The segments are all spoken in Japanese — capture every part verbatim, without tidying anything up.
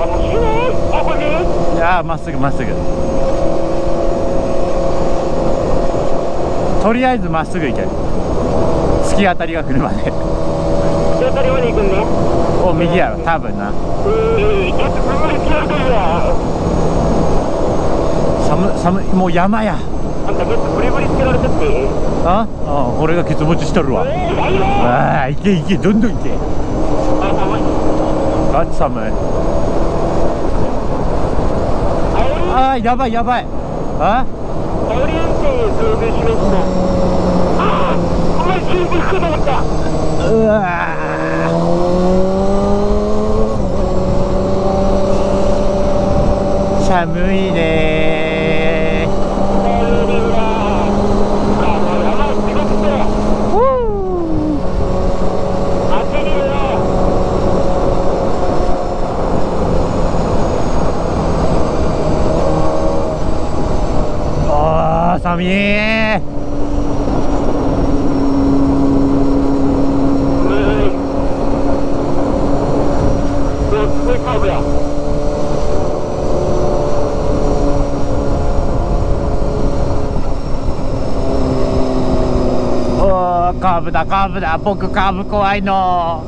いやー、まっすぐまっすぐ。とりあえずまっすぐ行け。突き当たりが来るまで。 突き当たりまで行くんね。 お、右やろ、多分な。 ええ、ちょっと無理つやるや。 寒寒い、もう山や。 あんた結構ブリブリつけられてって。 ああ、俺がケツ持ちしとるわ。ああ、行け行け、どんどん行け。ガチ寒い。ああ、やばいやばい。あ煽り運転遭遇しました。ああ、お前新聞引くと思った。 うわー、寒いねー。あー、寒いー。カーブだカーブだ、僕カーブ怖いの。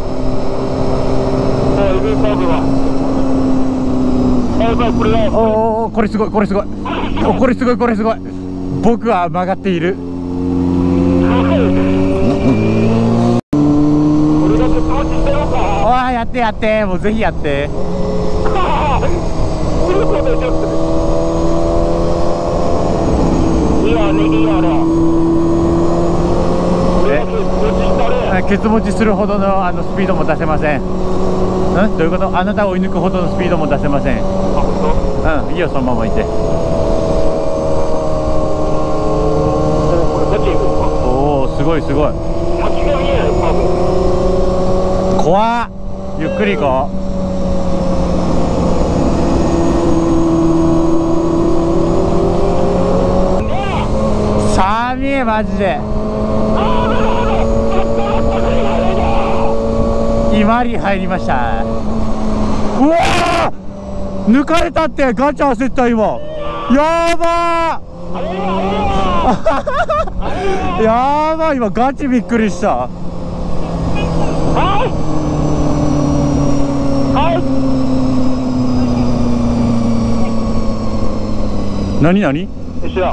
おお、これすごいこれすごい、お、これすごいこれすごい。僕は曲がっている。おー、やってやって、もうぜひやって。いいよね、いいよね。ケツ持ちするほどのあのスピードも出せません。ん？どういうこと？あなたを追い抜くほどのスピードも出せません。うん、いいよ、そのままいて。おお、すごいすごい。怖っ。ゆっくり行こう。寒いマジで。今に入りました。うわー、抜かれたって。ガチャ焦った今。やばーやばい、今ガチびっくりした。なになに？ 一緒だ。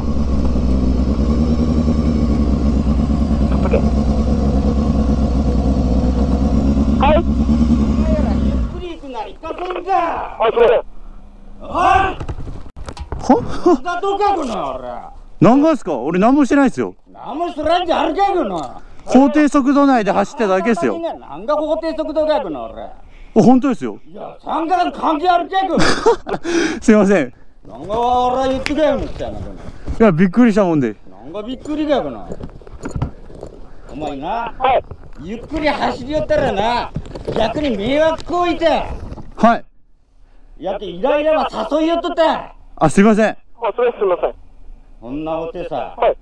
はい。ゆっくり行くなりかそんか。あ、それ。おい。は？だどかこの俺。 何がですか？俺何もしてないですよ。 何もすらんじゃあるかこの。 法定速度内で走ってただけですよ。 何が法定速度かこの俺。 お、本当ですよ。 いや、参加関係あるかこ。 すいません。 何が俺言ってかよみたいな。いや、びっくりしたもんで。 何がびっくりかこの。お前な。はい。ゆっくり走り寄ったらな、逆に迷惑行為だ。 はい。 やってイライラは誘いよっとった。 あ、すいません。あ、 それすみません。こんなことでさ。はい。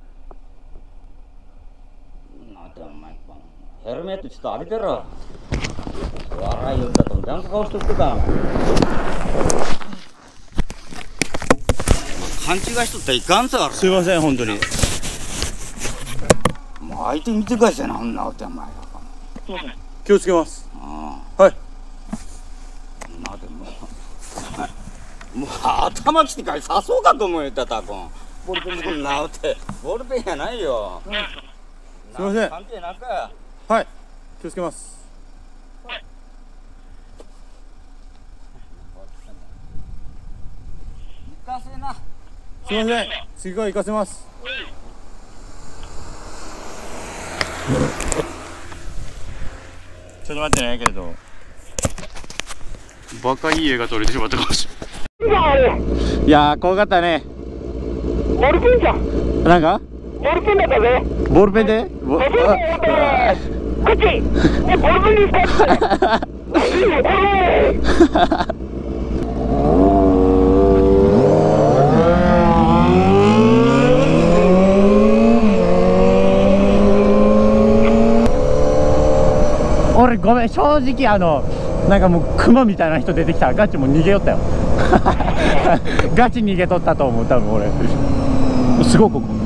なんてお前、ヘルメットちょっと浴びてろ。笑いよったとちゃんと顔しとってか。勘違いしとったらいかんさ。 すいません、本当に。 もう相手見てくださいな、あんなことお前。 気をつけます。 ああ、はい。 なでももう頭きてから刺そうかと思うよったたこん。ボールペンこんなおってボールペンやないよ。 すいません。 関係なか。 はい。気をつけます。 はい。行かせな。 すいません。次から行かせます。ちょっと待ってね、けれどバカいい絵が撮れてしまったかもしれない。いやー、怖かったね。 ボールペンじゃん。 なんかボールペンだったぜ。 ボールペンでボボールペンだったね。こっちえ、ボールペンに使って俺ごめん、正直あのなんかもうクマみたいな人出てきたらガチもう逃げよったよガチ逃げとったと思う多分俺すごいここ